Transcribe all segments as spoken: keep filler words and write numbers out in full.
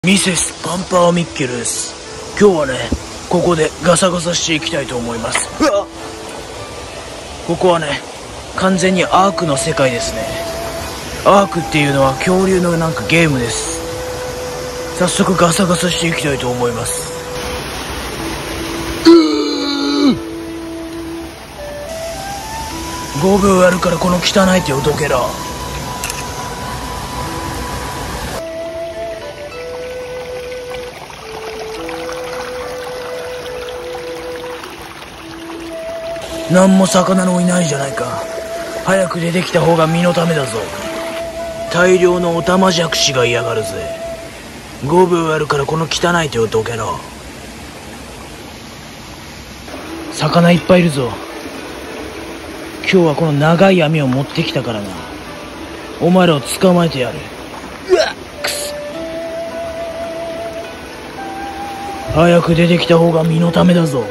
ミセスパンパーミッケルです。今日はね、ここでガサガサしていきたいと思います。うわっ、ここはね、完全にアークの世界ですね。アークっていうのは恐竜のなんかゲームです。早速ガサガサしていきたいと思います。ごびょうやるからこの汚い手をどけら。なんも魚のいないじゃないか。早く出てきた方が身のためだぞ。大量のオタマジャクシが嫌がるぜ。ごびょうやるからこの汚い手をどけろ。魚いっぱいいるぞ。今日はこの長い網を持ってきたからな。お前らを捕まえてやる。うわっ、くす。早く出てきた方が身のためだぞ。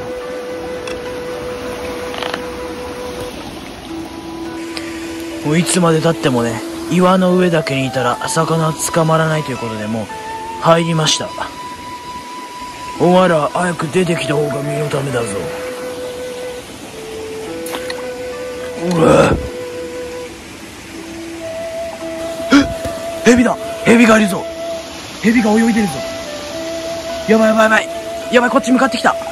もういつまで経ってもね、岩の上だけにいたら魚は捕まらないということで、もう入りました。お前ら早く出てきた方が身のためだぞ。うわっ、ヘビだ。ヘビがいるぞ。ヘビが泳いでるぞ。やばいやばいやばいやばい、こっち向かってきた。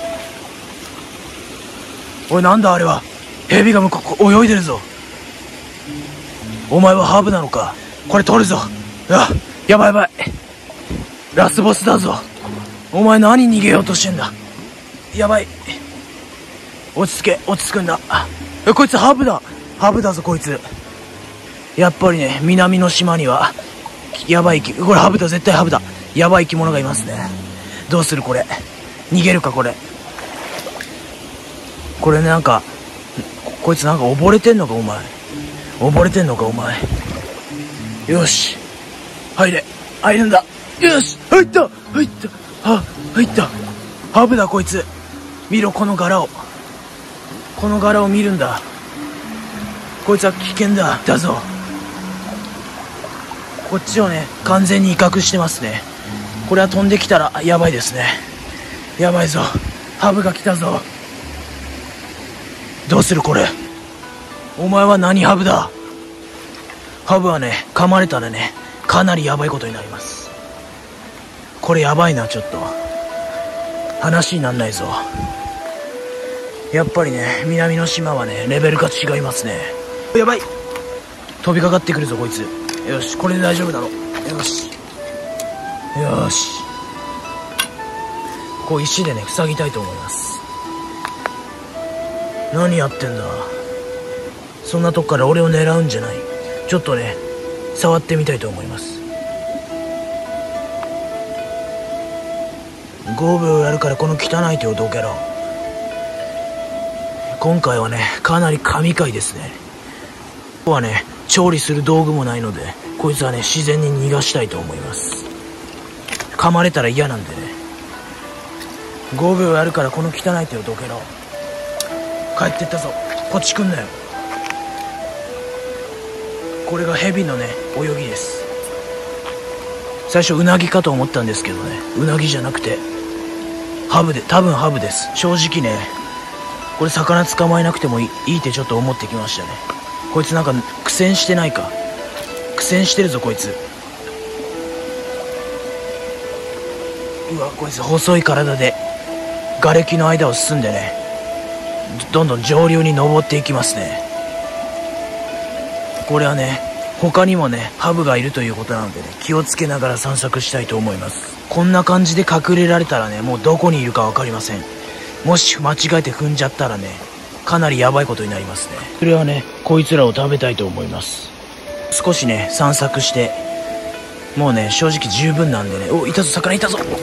おい、なんだあれは。ヘビが向こう泳いでるぞ。お前はハーブなのか。これ取るぞ。あ、やばいやばい。ラスボスだぞ。お前何逃げようとしてんだ。やばい。落ち着け、落ち着くんだ。え、こいつハーブだ。ハーブだぞこいつ。やっぱりね、南の島にはやばい生き、これハーブだ、絶対ハーブだ。やばい生き物がいますね。どうするこれ。逃げるかこれ。これね、なんかこ、こいつなんか溺れてんのかお前。溺れてんのかお前。よし、入れ。入るんだ。よし、入った、入った、は入った。ハブだこいつ。見ろこの柄を。この柄を見るんだ。こいつは危険だ。だぞ。こっちをね、完全に威嚇してますね。これは飛んできたらやばいですね。やばいぞ。ハブが来たぞ。どうするこれ。お前は何ハブだ。ハブはね、噛まれたらね、かなりヤバいことになります。これヤバいな。ちょっと話になんないぞ。やっぱりね、南の島はね、レベルが違いますね。やばい、飛びかかってくるぞこいつ。よし、これで大丈夫だろ。よしよし、こう石でね塞ぎたいと思います。何やってんだ。そんなとこから俺を狙うんじゃない。ちょっとね、触ってみたいと思います。ごびょうやるからこの汚い手をどけろ。今回はね、かなり神回ですね。ここはね、調理する道具もないので、こいつはね、自然に逃がしたいと思います。噛まれたら嫌なんでね。ごびょうやるからこの汚い手をどけろ。帰ってったぞ。こっち来んなよ。これがヘビのね、泳ぎです。最初ウナギかと思ったんですけどね、ウナギじゃなくてハブで、多分ハブです。正直ね、これ魚捕まえなくてもいい、いいってちょっと思ってきましたね。こいつなんか苦戦してないか。苦戦してるぞこいつ。うわ、こいつ細い体で瓦礫の間を進んでね、どんどん上流に登っていきますね。これはね、他にもね、ハブがいるということなのでね、気をつけながら散策したいと思います。こんな感じで隠れられたらね、もうどこにいるか分かりません。もし間違えて踏んじゃったらね、かなりヤバいことになりますね。それはね、こいつらを食べたいと思います。少しね、散策して、もうね、正直十分なんでね。お、いたぞ、魚いたぞ。うっ、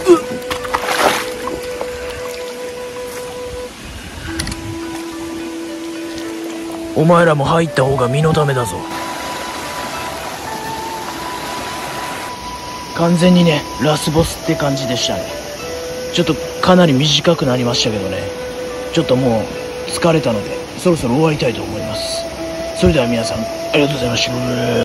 お前らも入った方が身のためだぞ。完全にね、ラスボスって感じでしたね。ちょっとかなり短くなりましたけどね、ちょっともう疲れたのでそろそろ終わりたいと思います。それでは皆さんありがとうございました。